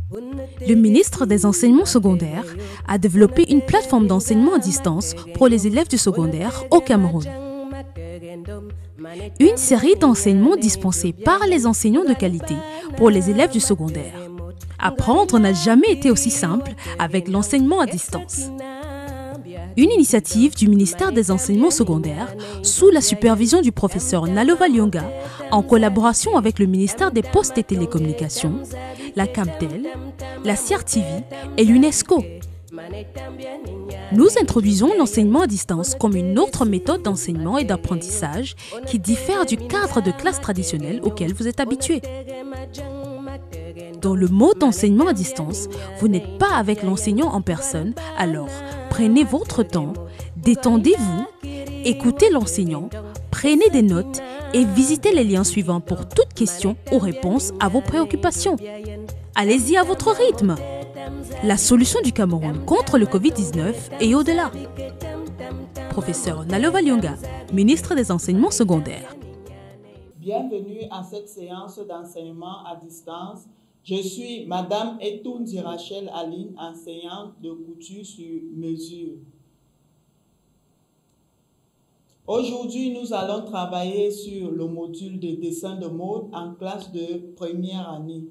Le ministre des Enseignements secondaires a développé une plateforme d'enseignement à distance pour les élèves du secondaire au Cameroun. Une série d'enseignements dispensés par les enseignants de qualité pour les élèves du secondaire. Apprendre n'a jamais été aussi simple avec l'enseignement à distance. Une initiative du ministère des Enseignements secondaires sous la supervision du professeur Nalova Lyonga en collaboration avec le ministère des Postes et Télécommunications, la Camtel, la CRTV et l'UNESCO. Nous introduisons l'enseignement à distance comme une autre méthode d'enseignement et d'apprentissage qui diffère du cadre de classe traditionnel auquel vous êtes habitué. Dans le mode d'enseignement à distance, vous n'êtes pas avec l'enseignant en personne, alors prenez votre temps, détendez-vous, écoutez l'enseignant, prenez des notes et visitez les liens suivants pour toute question ou réponse à vos préoccupations. Allez-y à votre rythme. La solution du Cameroun contre le Covid-19 et au-delà. Professeur Nalova Lyonga, ministre des Enseignements secondaires. Bienvenue à cette séance d'enseignement à distance. Je suis Madame Etounzi Rachel Aline, enseignante de couture sur mesure. Aujourd'hui, nous allons travailler sur le module de dessin de mode en classe de première année.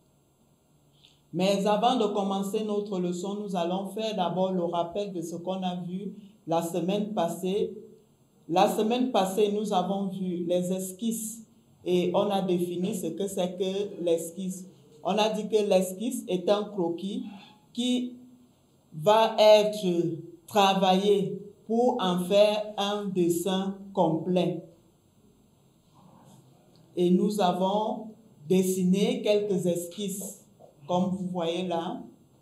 Mais avant de commencer notre leçon, nous allons faire d'abord le rappel de ce qu'on a vu la semaine passée. La semaine passée, nous avons vu les esquisses et on a défini ce que c'est que l'esquisse. On a dit que l'esquisse est un croquis qui va être travaillé pour en faire un dessin complet. Et nous avons dessiné quelques esquisses, comme vous voyez là.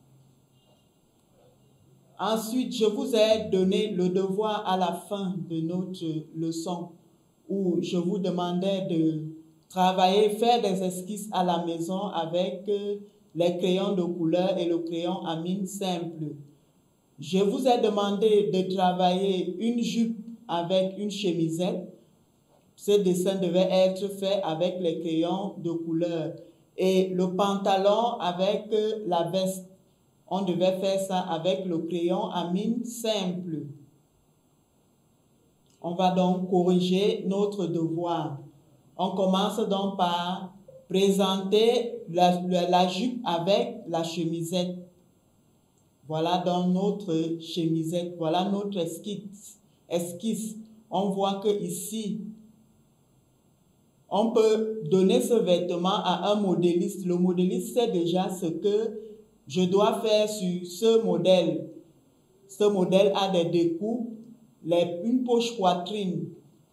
Ensuite, je vous ai donné le devoir à la fin de notre leçon où je vous demandais de travailler, faire des esquisses à la maison avec les crayons de couleur et le crayon à mine simple. Je vous ai demandé de travailler une jupe avec une chemisette. Ce dessin devait être fait avec les crayons de couleur. Et le pantalon avec la veste, on devait faire ça avec le crayon à mine simple. On va donc corriger notre devoir. On commence donc par présenter la jupe avec la chemisette. Voilà donc notre chemisette, voilà notre esquisse. On voit que ici, on peut donner ce vêtement à un modéliste. Le modéliste sait déjà ce que je dois faire sur ce modèle. Ce modèle a des découpes, une poche poitrine.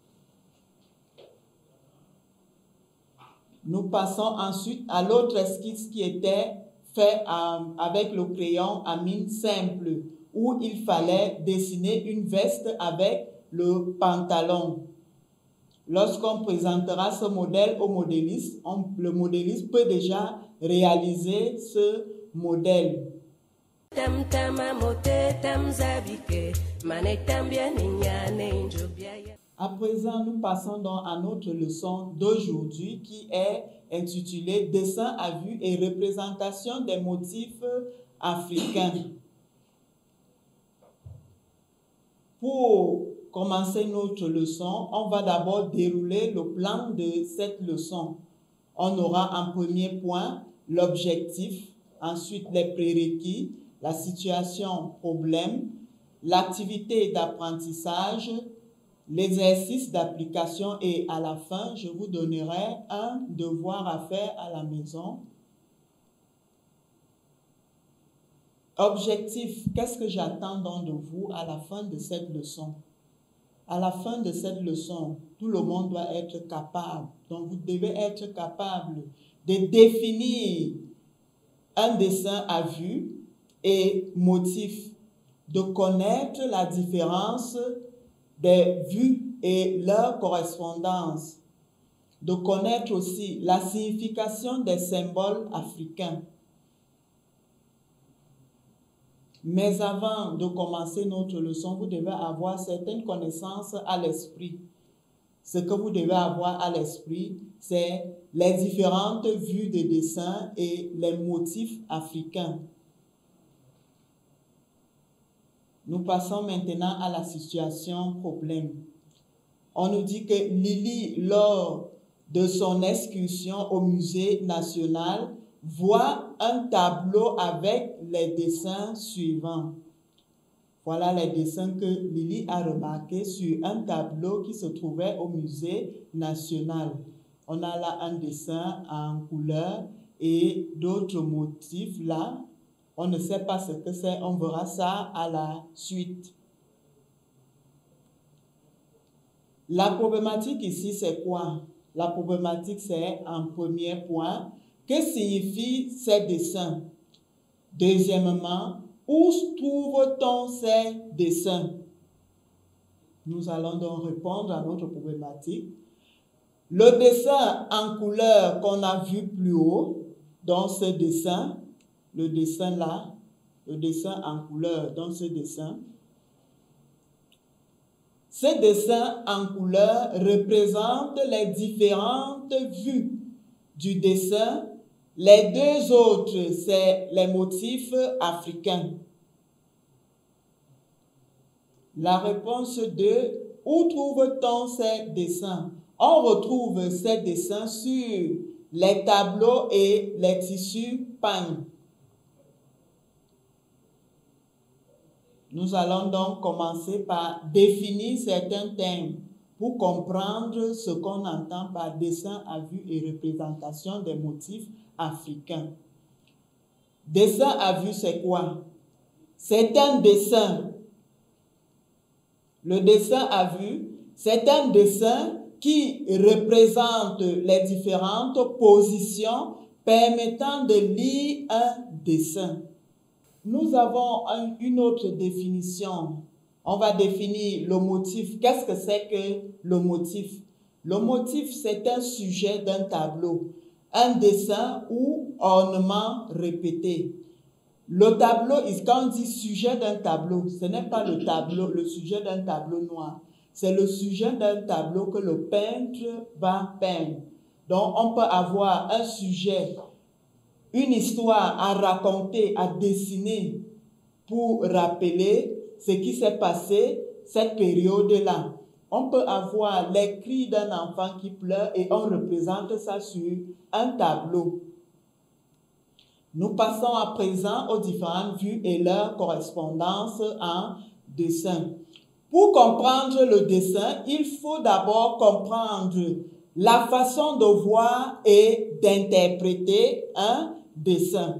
Nous passons ensuite à l'autre esquisse qui était fait avec le crayon à mine simple, où il fallait dessiner une veste avec le pantalon. Lorsqu'on présentera ce modèle au modéliste, le modéliste peut déjà réaliser ce modèle. À présent, nous passons donc à notre leçon d'aujourd'hui qui est intitulée « Dessin à vue et représentation des motifs africains ». Pour commencer notre leçon, on va d'abord dérouler le plan de cette leçon. On aura en premier point l'objectif, ensuite les prérequis, la situation problème, l'activité d'apprentissage, l'exercice d'application et à la fin, je vous donnerai un devoir à faire à la maison. Objectif, qu'est-ce que j'attends donc de vous à la fin de cette leçon? À la fin de cette leçon, tout le monde doit être capable. Donc, vous devez être capable de définir un dessin à vue et motif, de connaître la différence des vues et leur correspondance, de connaître aussi la signification des symboles africains. Mais avant de commencer notre leçon, vous devez avoir certaines connaissances à l'esprit. Ce que vous devez avoir à l'esprit, c'est les différentes vues de dessin et les motifs africains. Nous passons maintenant à la situation problème. On nous dit que Lily, lors de son excursion au musée national, voit un tableau avec les dessins suivants. Voilà les dessins que Lily a remarqués sur un tableau qui se trouvait au musée national. On a là un dessin en couleur et d'autres motifs là. On ne sait pas ce que c'est, on verra ça à la suite. La problématique ici, c'est quoi? La problématique, c'est en premier point, que signifient ces dessins? Deuxièmement, où trouve-t-on ces dessins? Nous allons donc répondre à notre problématique. Le dessin en couleur qu'on a vu plus haut, dans ce dessin, le dessin là, le dessin en couleur dans ce dessin. Ces dessins en couleur représentent les différentes vues du dessin. Les deux autres, c'est les motifs africains. La réponse 2, où trouve-t-on ces dessins? On retrouve ces dessins sur les tableaux et les tissus peints. Nous allons donc commencer par définir certains termes pour comprendre ce qu'on entend par dessin à vue et représentation des motifs africains. Dessin à vue, c'est quoi? C'est un dessin. Le dessin à vue, c'est un dessin qui représente les différentes positions permettant de lire un dessin. Nous avons une autre définition. On va définir le motif. Qu'est-ce que c'est que le motif? Le motif, c'est un sujet d'un tableau, un dessin ou ornement répété. Le tableau, quand on dit sujet d'un tableau, ce n'est pas le tableau, le sujet d'un tableau noir. C'est le sujet d'un tableau que le peintre va peindre. Donc, on peut avoir un sujet, une histoire à raconter, à dessiner pour rappeler ce qui s'est passé cette période-là. On peut avoir les cris d'un enfant qui pleure et on représente ça sur un tableau. Nous passons à présent aux différentes vues et leur correspondance en dessin. Pour comprendre le dessin, il faut d'abord comprendre la façon de voir et d'interpréter un dessin.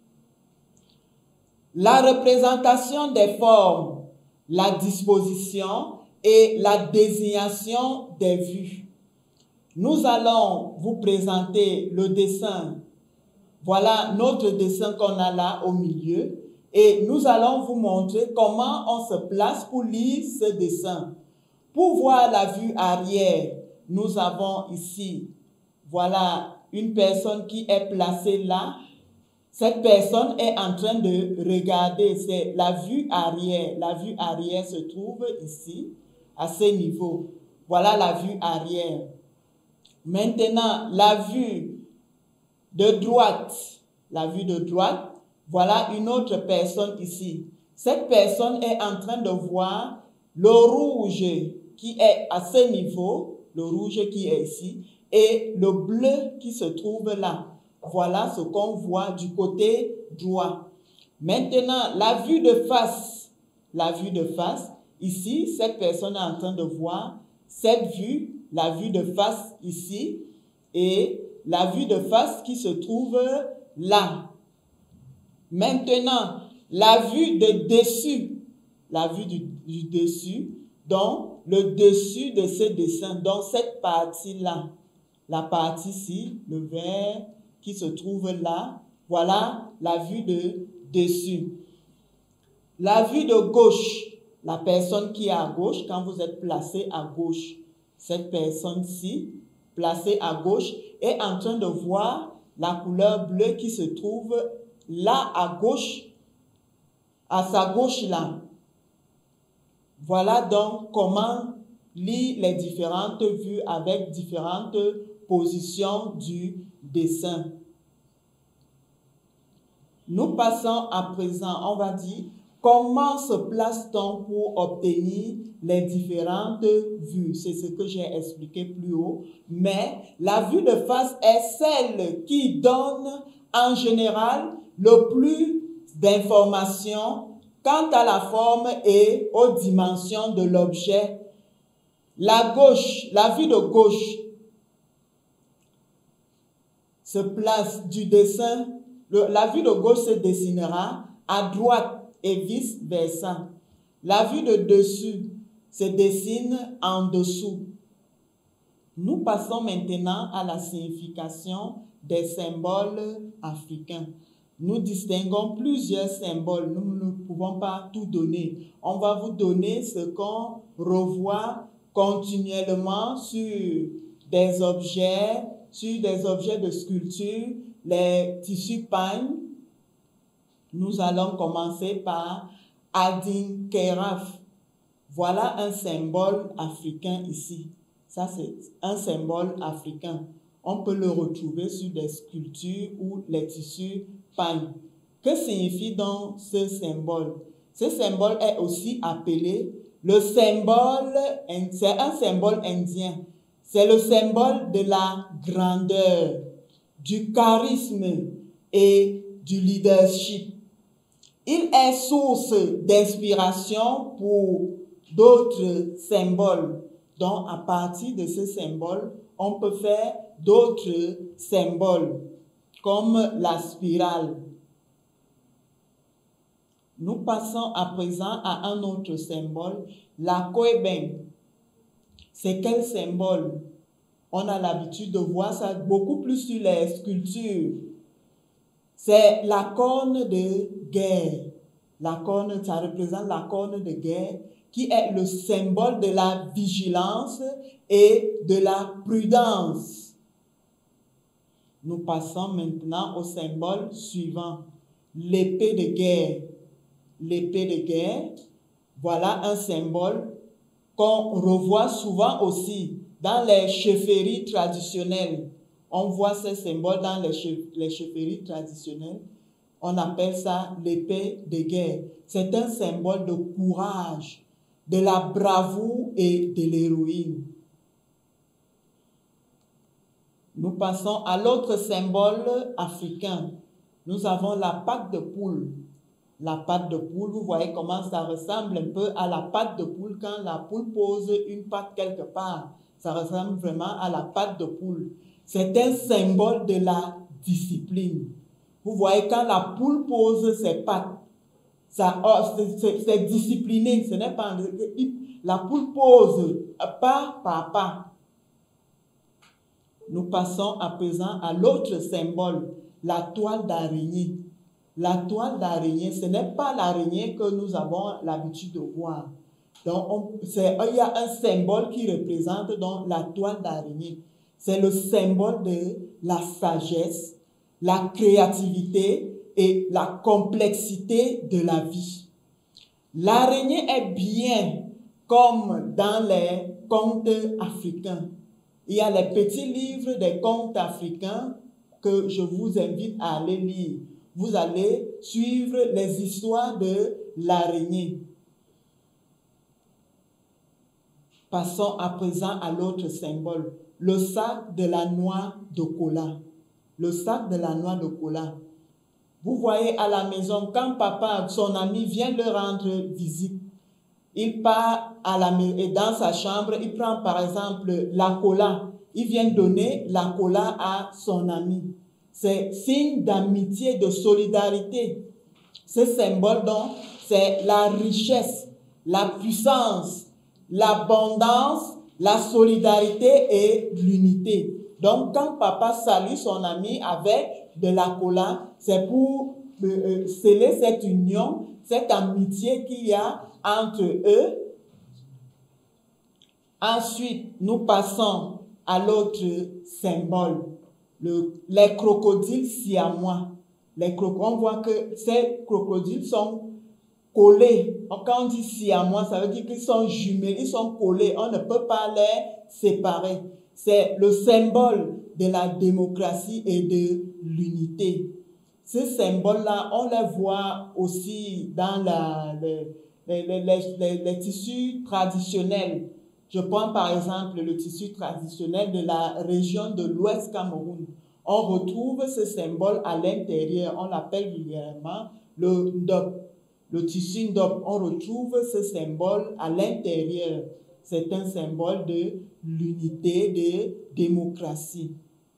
La représentation des formes, la disposition et la désignation des vues. Nous allons vous présenter le dessin. Voilà notre dessin qu'on a là au milieu. Et nous allons vous montrer comment on se place pour lire ce dessin. Pour voir la vue arrière, nous avons ici, voilà, une personne qui est placée là. Cette personne est en train de regarder, c'est la vue arrière. La vue arrière se trouve ici, à ce niveau. Voilà la vue arrière. Maintenant, la vue de droite, voilà une autre personne ici. Cette personne est en train de voir le rouge qui est à ce niveau, le rouge qui est ici, et le bleu qui se trouve là. Voilà ce qu'on voit du côté droit. Maintenant, la vue de face, ici, cette personne est en train de voir cette vue, la vue de face ici, et la vue de face qui se trouve là. Maintenant, la vue de dessus, la vue du dessus, donc le dessus de ce dessin, donc cette partie-là, la partie ici, le vert qui se trouve là, voilà la vue de dessus. La vue de gauche, la personne qui est à gauche, quand vous êtes placé à gauche, cette personne-ci, placée à gauche, est en train de voir la couleur bleue qui se trouve là à gauche, à sa gauche là. Voilà donc comment lire les différentes vues avec différentes position du dessin. Nous passons à présent, on va dire, comment se place-t-on pour obtenir les différentes vues? C'est ce que j'ai expliqué plus haut. Mais la vue de face est celle qui donne en général le plus d'informations quant à la forme et aux dimensions de l'objet. La vue de gauche se place du dessin. La vue de gauche se dessinera à droite et vice-versa. La vue de dessus se dessine en dessous. Nous passons maintenant à la signification des symboles africains. Nous distinguons plusieurs symboles. Nous ne pouvons pas tout donner. On va vous donner ce qu'on revoit continuellement sur des objets de sculpture, les tissus pagne. Nous allons commencer par Adinkeraf. Voilà un symbole africain ici. Ça, c'est un symbole africain. On peut le retrouver sur des sculptures ou les tissus pagne. Que signifie donc ce symbole? Ce symbole est aussi appelé le symbole, c'est un symbole indien. C'est le symbole de la grandeur, du charisme et du leadership. Il est source d'inspiration pour d'autres symboles. Donc, à partir de ce symbole, on peut faire d'autres symboles, comme la spirale. Nous passons à présent à un autre symbole, la koeben. C'est quel symbole? On a l'habitude de voir ça beaucoup plus sur les sculptures. C'est la corne de guerre. La corne, ça représente la corne de guerre qui est le symbole de la vigilance et de la prudence. Nous passons maintenant au symbole suivant, l'épée de guerre. L'épée de guerre, voilà un symbole qu'on revoit souvent aussi dans les chefferies traditionnelles. On voit ces symboles dans les chefferies traditionnelles. On appelle ça l'épée de guerre. C'est un symbole de courage, de la bravoure et de l'héroïne. Nous passons à l'autre symbole africain. Nous avons la patte de poule. La patte de poule, vous voyez comment ça ressemble un peu à la patte de poule quand la poule pose une patte quelque part. Ça ressemble vraiment à la patte de poule. C'est un symbole de la discipline. Vous voyez quand la poule pose ses pattes, c'est discipliné. Ce n'est pas la poule pose pas par pas. Nous passons à présent à l'autre symbole, la toile d'araignée. La toile d'araignée, ce n'est pas l'araignée que nous avons l'habitude de voir. Donc, il y a un symbole qui représente donc la toile d'araignée. C'est le symbole de la sagesse, la créativité et la complexité de la vie. L'araignée est bien comme dans les contes africains. Il y a les petits livres des contes africains que je vous invite à aller lire. Vous allez suivre les histoires de l'araignée. Passons à présent à l'autre symbole, le sac de la noix de cola. Le sac de la noix de cola. Vous voyez à la maison, quand papa, son ami vient leur rendre visite, il part à la maison et dans sa chambre, il prend par exemple la cola. Il vient donner la cola à son ami. C'est signe d'amitié, de solidarité. Ce symbole, donc, c'est la richesse, la puissance, l'abondance, la solidarité et l'unité. Donc, quand papa salue son ami avec de la cola, c'est pour sceller cette union, cette amitié qu'il y a entre eux. Ensuite, nous passons à l'autre symbole. Les crocodiles siamois. On voit que ces crocodiles sont collés. Quand on dit siamois, ça veut dire qu'ils sont jumelés, ils sont collés. On ne peut pas les séparer. C'est le symbole de la démocratie et de l'unité. Ces symboles-là, on les voit aussi dans les tissus traditionnels. Je prends par exemple le tissu traditionnel de la région de l'Ouest Cameroun. On retrouve ce symbole à l'intérieur, on l'appelle vulgairement le ndop. Le tissu ndop, on retrouve ce symbole à l'intérieur. C'est un symbole de l'unité, de démocratie.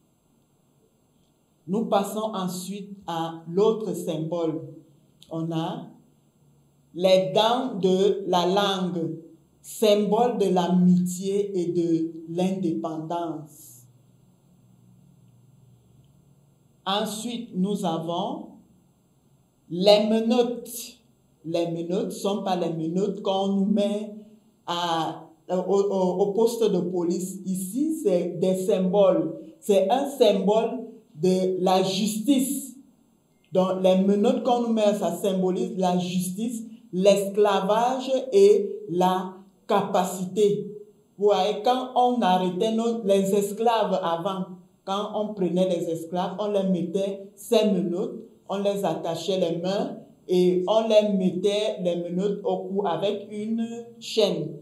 Nous passons ensuite à l'autre symbole. On a les dents de la langue, symbole de l'amitié et de l'indépendance. Ensuite, nous avons les menottes. Les menottes ne sont pas les menottes qu'on nous met au poste de police. Ici, c'est des symboles. C'est un symbole de la justice. Donc, les menottes qu'on nous met, ça symbolise la justice, l'esclavage et la capacité. Vous voyez, quand on arrêtait les esclaves avant, quand on prenait les esclaves, on les mettait ces menottes, on les attachait les mains et on les mettait les menottes au cou avec une chaîne.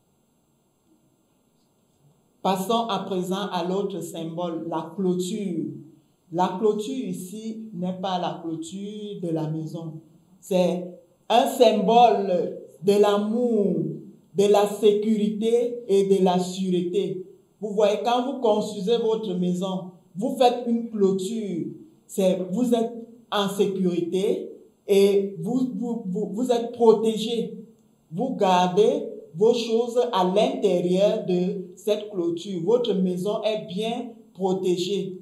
Passons à présent à l'autre symbole, la clôture. La clôture ici n'est pas la clôture de la maison. C'est un symbole de l'amour, de la sécurité et de la sûreté. Vous voyez, quand vous construisez votre maison, vous faites une clôture. Vous êtes en sécurité et vous êtes protégé. Vous gardez vos choses à l'intérieur de cette clôture. Votre maison est bien protégée.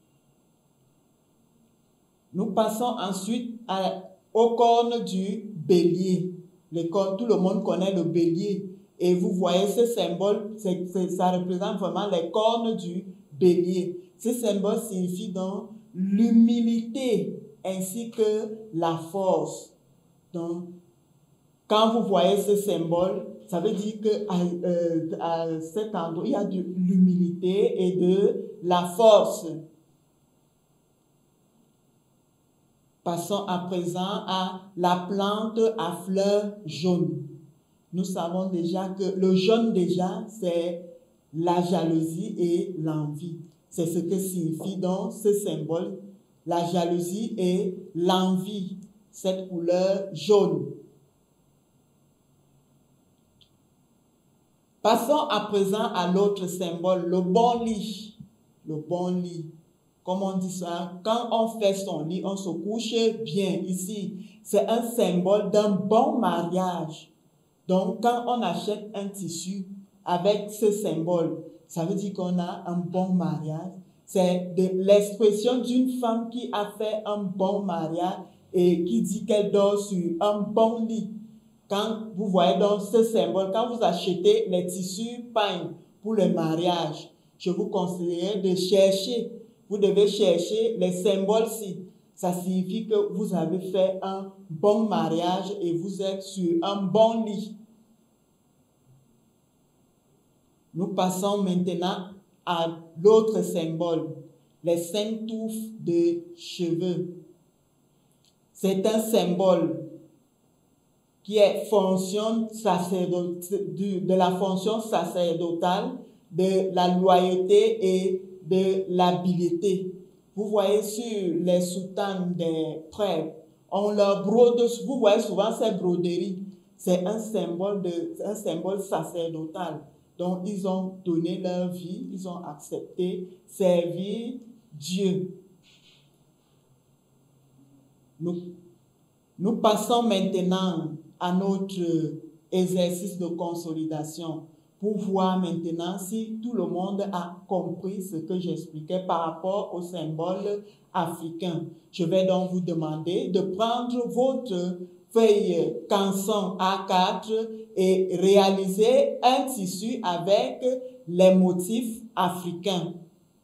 Nous passons ensuite aux cornes du bélier. Tout le monde connaît le bélier. Et vous voyez ce symbole, ça représente vraiment les cornes du bélier. Ce symbole signifie donc l'humilité ainsi que la force. Donc, quand vous voyez ce symbole, ça veut dire qu'à cet endroit, il y a de l'humilité et de la force. Passons à présent à la plante à fleurs jaunes. Nous savons déjà que le jaune déjà, c'est la jalousie et l'envie. C'est ce que signifie donc ce symbole, la jalousie et l'envie, cette couleur jaune. Passons à présent à l'autre symbole, le bon lit. Le bon lit. Comme on dit ça, quand on fait son lit, on se couche bien. Ici, c'est un symbole d'un bon mariage. Donc, quand on achète un tissu avec ce symbole, ça veut dire qu'on a un bon mariage. C'est l'expression d'une femme qui a fait un bon mariage et qui dit qu'elle dort sur un bon lit. Quand vous voyez donc ce symbole, quand vous achetez les tissus pagne pour le mariage, je vous conseillerais de chercher. Vous devez chercher les symboles-ci. Ça signifie que vous avez fait un bon mariage et vous êtes sur un bon lit. Nous passons maintenant à l'autre symbole, les 5 touffes de cheveux. C'est un symbole qui est de la fonction sacerdotale, de la loyauté et de l'habileté. Vous voyez sur les soutanes des prêtres, on leur brode, vous voyez souvent ces broderies. C'est un symbole sacerdotal. Donc ils ont donné leur vie, ils ont accepté servir Dieu. Nous passons maintenant à notre exercice de consolidation pour voir maintenant si tout le monde a compris ce que j'expliquais par rapport au symbole africain. Je vais donc vous demander de prendre votre feuille canson A4 et réaliser un tissu avec les motifs africains.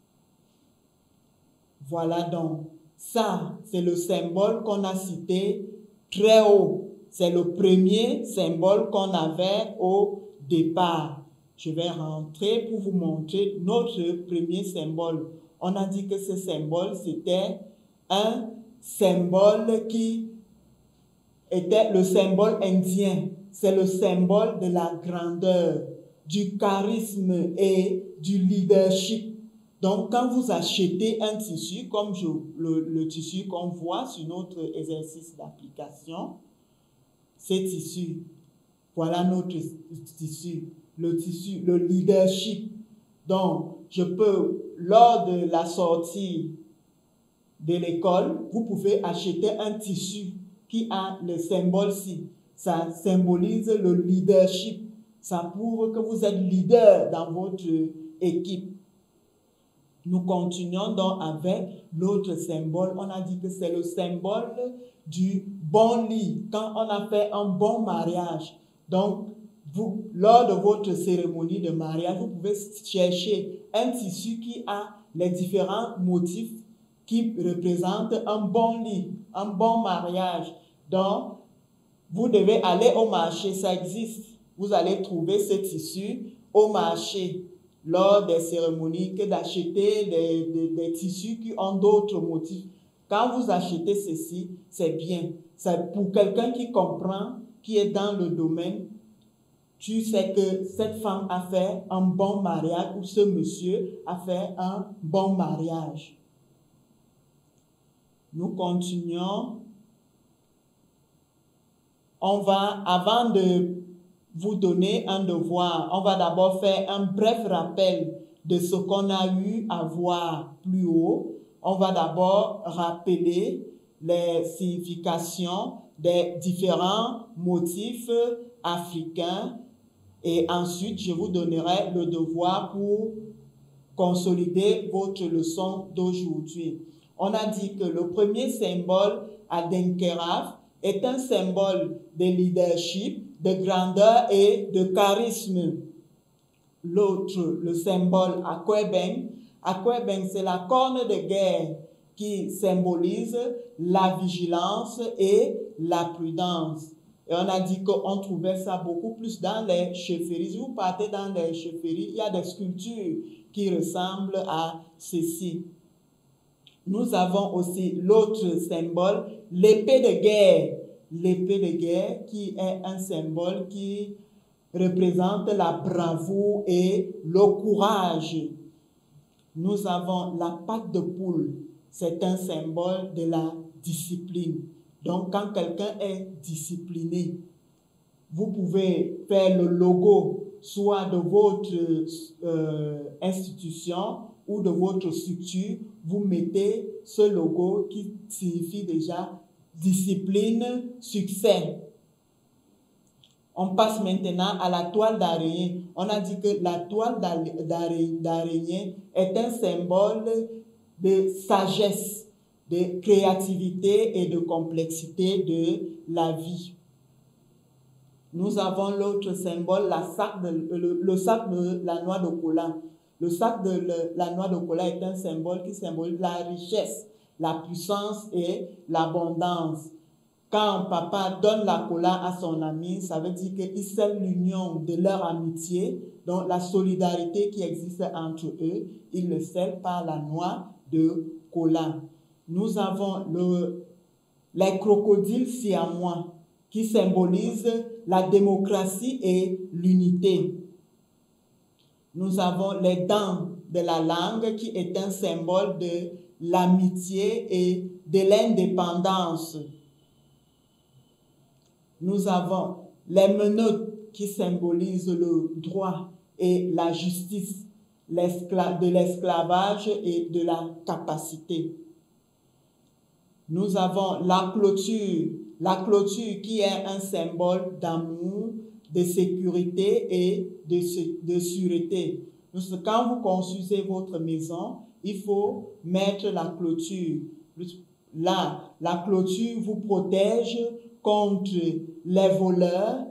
Voilà donc, ça c'est le symbole qu'on a cité très haut. C'est le premier symbole qu'on avait au départ. Je vais rentrer pour vous montrer notre premier symbole. On a dit que ce symbole, c'était un symbole qui était le symbole indien. C'est le symbole de la grandeur, du charisme et du leadership. Donc, quand vous achetez un tissu, comme le tissu qu'on voit sur notre exercice d'application, ce tissu, voilà notre tissu, le leadership. Donc, je peux, lors de la sortie de l'école, vous pouvez acheter un tissu qui a le symbole-ci. Ça symbolise le leadership. Ça prouve que vous êtes leader dans votre équipe. Nous continuons donc avec l'autre symbole. On a dit que c'est le symbole du bon lit. Quand on a fait un bon mariage, donc vous, lors de votre cérémonie de mariage, vous pouvez chercher un tissu qui a les différents motifs qui représentent un bon lit, un bon mariage. Donc, vous devez aller au marché, ça existe. Vous allez trouver ce tissu au marché lors des cérémonies que d'acheter des tissus qui ont d'autres motifs. Quand vous achetez ceci, c'est bien. C'est pour quelqu'un qui comprend, qui est dans le domaine. Tu sais que cette femme a fait un bon mariage ou ce monsieur a fait un bon mariage. Nous continuons. On va, avant de vous donner un devoir, on va d'abord faire un bref rappel de ce qu'on a eu à voir plus haut. On va d'abord rappeler les significations des différents motifs africains et ensuite je vous donnerai le devoir pour consolider votre leçon d'aujourd'hui. On a dit que le premier symbole Adenkeraf est un symbole de leadership, de grandeur et de charisme. L'autre, le symbole Akwebeng. Akwebeng, c'est la corne de guerre qui symbolise la vigilance et la prudence. Et on a dit qu'on trouvait ça beaucoup plus dans les chefferies. Si vous partez dans les chefferies, il y a des sculptures qui ressemblent à ceci. Nous avons aussi l'autre symbole, l'épée de guerre. L'épée de guerre qui est un symbole qui représente la bravoure et le courage. Nous avons la patte de poule. C'est un symbole de la discipline. Donc, quand quelqu'un est discipliné, vous pouvez faire le logo soit de votre institution ou de votre structure. Vous mettez ce logo qui signifie déjà discipline, succès. On passe maintenant à la toile d'araignée. On a dit que la toile d'araignée est un symbole de sagesse, de créativité et de complexité de la vie. Nous avons l'autre symbole, le sac de la noix de cola. Le sac de la noix de cola est un symbole qui symbolise la richesse, la puissance et l'abondance. Quand papa donne la cola à son ami, ça veut dire qu'il scelle l'union de leur amitié, donc la solidarité qui existe entre eux, il le scelle par la noix de cola. Nous avons les crocodiles siamois qui symbolisent la démocratie et l'unité. Nous avons les dents de la langue qui est un symbole de l'amitié et de l'indépendance. Nous avons les menottes qui symbolisent le droit et la justice, de l'esclavage et de la capacité. Nous avons la clôture qui est un symbole d'amour, de sécurité et de sûreté. Quand vous construisez votre maison, il faut mettre la clôture. Là, la clôture vous protège contre les voleurs,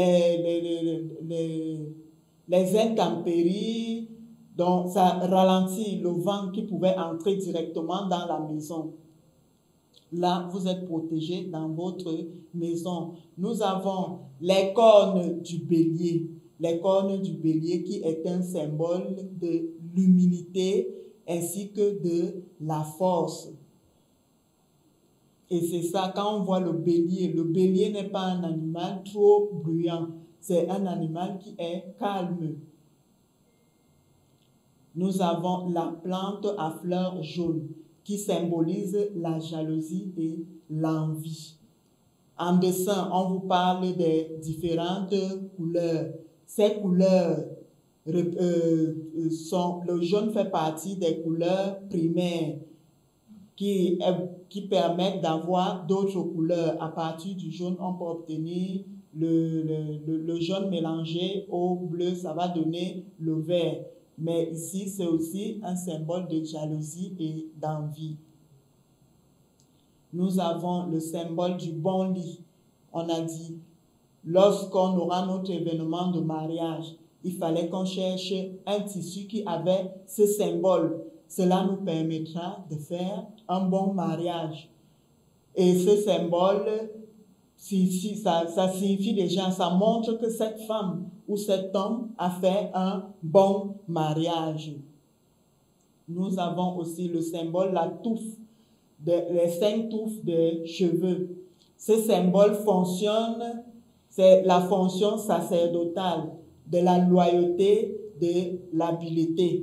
les intempéries, donc ça ralentit le vent qui pouvait entrer directement dans la maison. Là, vous êtes protégé dans votre maison. Nous avons les cornes du bélier. Les cornes du bélier qui est un symbole de l'humilité ainsi que de la force. Et c'est ça, quand on voit le bélier n'est pas un animal trop bruyant, c'est un animal qui est calme. Nous avons la plante à fleurs jaunes qui symbolise la jalousie et l'envie. En dessin, on vous parle des différentes couleurs. Ces couleurs le jaune fait partie des couleurs primaires qui permettent d'avoir d'autres couleurs. À partir du jaune, on peut obtenir le jaune mélangé au bleu, ça va donner le vert. Mais ici, c'est aussi un symbole de jalousie et d'envie. Nous avons le symbole du bon lit. On a dit, lorsqu'on aura notre événement de mariage, il fallait qu'on cherche un tissu qui avait ce symbole. Cela nous permettra de faire un bon mariage. Et ce symbole, ça signifie déjà, ça montre que cette femme ou cet homme a fait un bon mariage. Nous avons aussi le symbole, la touffe, les 5 touffes de cheveux. Ce symbole fonctionne, c'est la fonction sacerdotale de la loyauté, de l'habileté.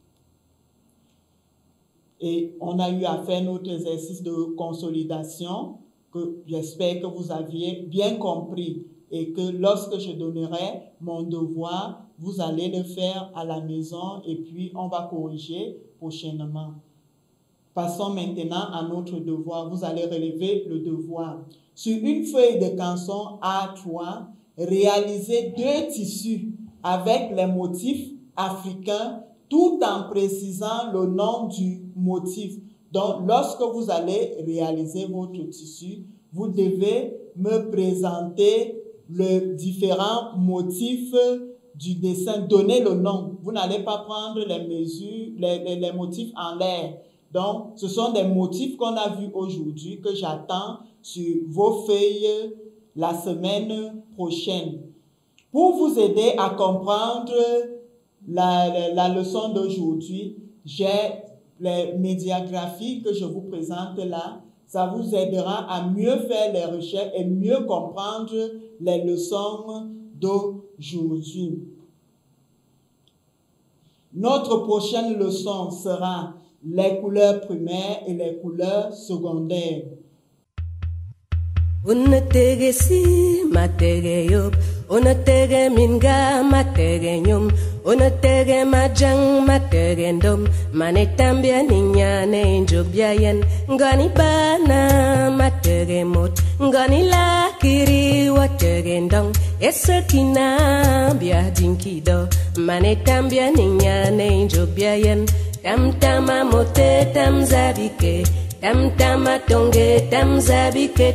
Et on a eu à faire notre exercice de consolidation que j'espère que vous aviez bien compris et que lorsque je donnerai mon devoir, vous allez le faire à la maison et puis on va corriger prochainement. Passons maintenant à notre devoir. Vous allez relever le devoir. Sur une feuille de canson A3, réalisez 2 tissus avec les motifs africains tout en précisant le nom du motif. Donc, lorsque vous allez réaliser votre tissu, vous devez me présenter les différents motifs du dessin, donner le nom. Vous n'allez pas prendre les mesures, les motifs en l'air. Donc, ce sont des motifs qu'on a vus aujourd'hui que j'attends sur vos feuilles la semaine prochaine. Pour vous aider à comprendre la leçon d'aujourd'hui, j'ai les médiagraphies que je vous présente là. Ça vous aidera à mieux faire les recherches et mieux comprendre les leçons d'aujourd'hui. Notre prochaine leçon sera les couleurs primaires et les couleurs secondaires. Unategesi mategeyop, unatege minga mategenyum, unatege majang mategendom, manetambia ninyane injobiayen, ngani bana mategemot, ngani lakiri wategendong, esekina bia dinkido, manetambia ninyane injobiayen, tamtama mote tamzabike, tam-tama tonge, tam-zabike,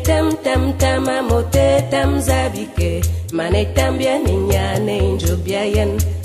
tam-tam-tama mote, tam-zabike. Mane tambia ninyane injobiayen.